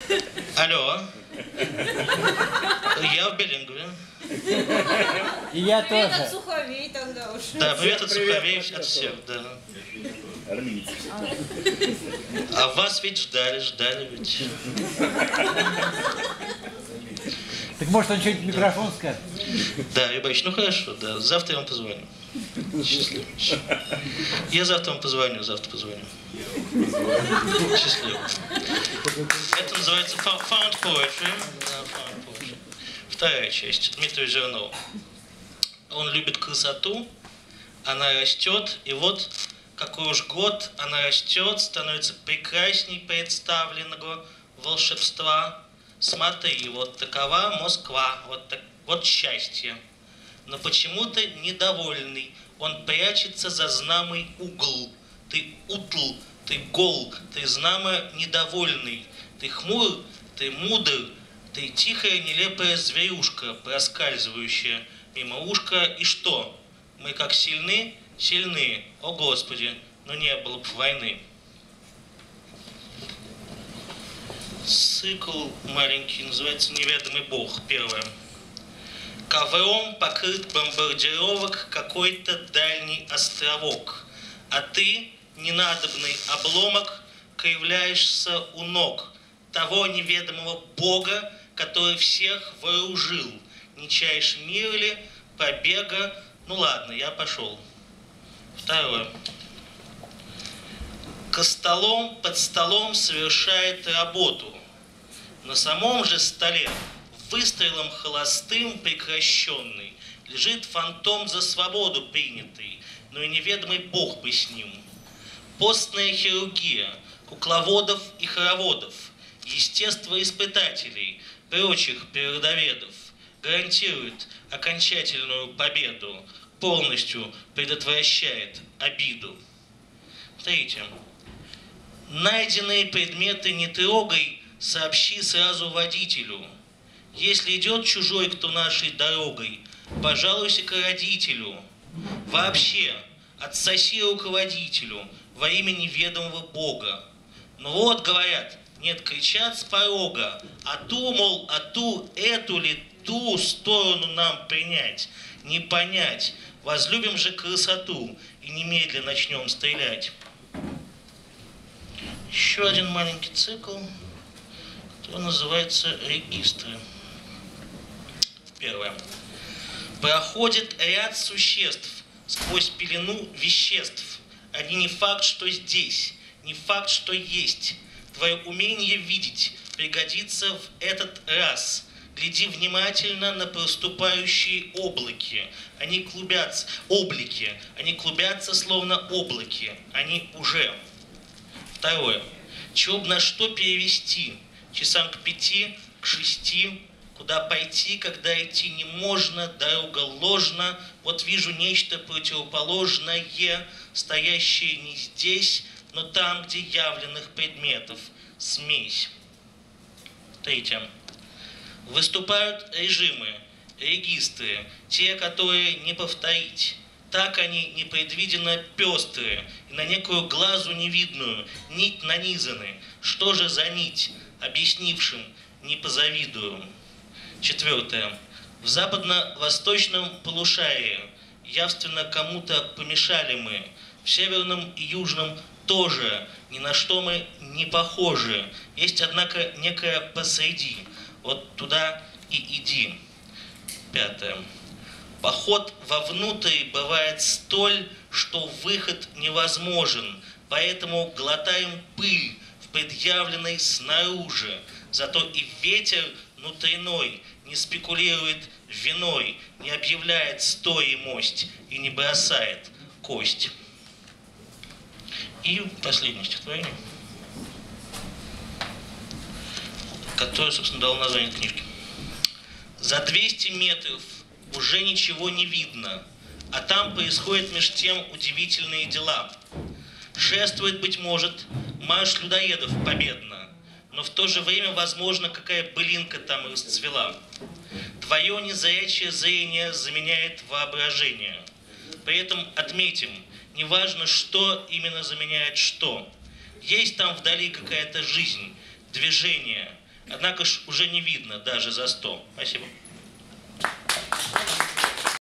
Алло. Я в Белингове. И я Привет тоже. от Суховей тогда уж. Да, привет от Суховей, от всех, да. А вас ведь ждали ведь. Так может он что-нибудь в микрофон скажет? Да, Ибаич, ну хорошо, да. Завтра я вам позвоню. Счастливо. Я завтра вам позвоню, Счастливо. Это называется Found Poetry. Да, Found Poetry. Вторая часть. Дмитрий Жирнов. Он любит красоту, она растет, и вот какой уж год она растет, становится прекрасней представленного волшебства. Смотри, вот такова Москва, вот счастье. Но почему-то недовольный, он прячется за знамый угол. Ты утл, ты гол, ты знамо недовольный. Ты хмур, ты мудр, ты тихая нелепая зверюшка, проскальзывающая мимо ушка. И что? Мы как сильны? Сильны. О Господи, но не было бы войны. Цикл маленький, называется «Неведомый Бог». Первое. Ковром покрыт бомбардировок какой-то дальний островок, а ты, ненадобный обломок, кривляешься у ног того неведомого Бога, который всех вооружил. Не чаешь мир ли, побега? Ну ладно, я пошел. Второе. Костолом под столом совершает работу. На самом же столе, выстрелом холостым прекращенный, лежит фантом за свободу принятый, но и неведомый Бог бы с ним. Постная хирургия, кукловодов и хороводов, естествоиспытателей, прочих природоведов гарантирует окончательную победу, полностью предотвращает обиду. Третье. Найденные предметы не трогай, сообщи сразу водителю. Если идет чужой, кто нашей дорогой, пожалуйся к родителю. Вообще, отсоси руководителю во имя неведомого Бога. Ну вот, говорят, нет, кричат с порога, а ту, мол, а ту, эту ли, ту сторону нам принять, не понять. Возлюбим же красоту и немедленно начнем стрелять. Еще один маленький цикл, который называется «Регистры». Первое. Проходит ряд существ сквозь пелену веществ. Они не факт, что здесь, не факт, что есть. Твое умение видеть пригодится в этот раз. Гляди внимательно на проступающие облаки. Они клубятся, они клубятся словно облаки. Они уже. Второе. Чего бы на что перевести? Часам к 5, к 6. Куда пойти, когда идти не можно, дорога ложна. Вот вижу нечто противоположное, стоящее не здесь, но там, где явленных предметов. Смесь. Третье. Выступают режимы, регистры, те, которые не повторить. Так они непредвиденно пестрые и на некую глазу невидную нить нанизаны. Что же за нить? Объяснившим не позавидую. Четвертое. В западно-восточном полушарии явственно кому-то помешали мы. В северном и южном тоже ни на что мы не похожи. Есть, однако, некое посреди. Вот туда и иди. Пятое. Поход вовнутрь бывает столь, что выход невозможен. Поэтому глотаем пыль в предъявленной снаружи. Зато и ветер внутренной не спекулирует виной, не объявляет стоимость и не бросает кость. И последнее стихотворение, которое, собственно, дало название книжки. За 200 метров уже ничего не видно, а там происходят меж тем удивительные дела. Шествует, быть может, марш людоедов победно, но в то же время, возможно, какая былинка там расцвела. Твое незрячее зрение заменяет воображение. При этом отметим, неважно, что именно заменяет что. Есть там вдали какая-то жизнь, движение. Однако ж уже не видно даже за 100. Спасибо.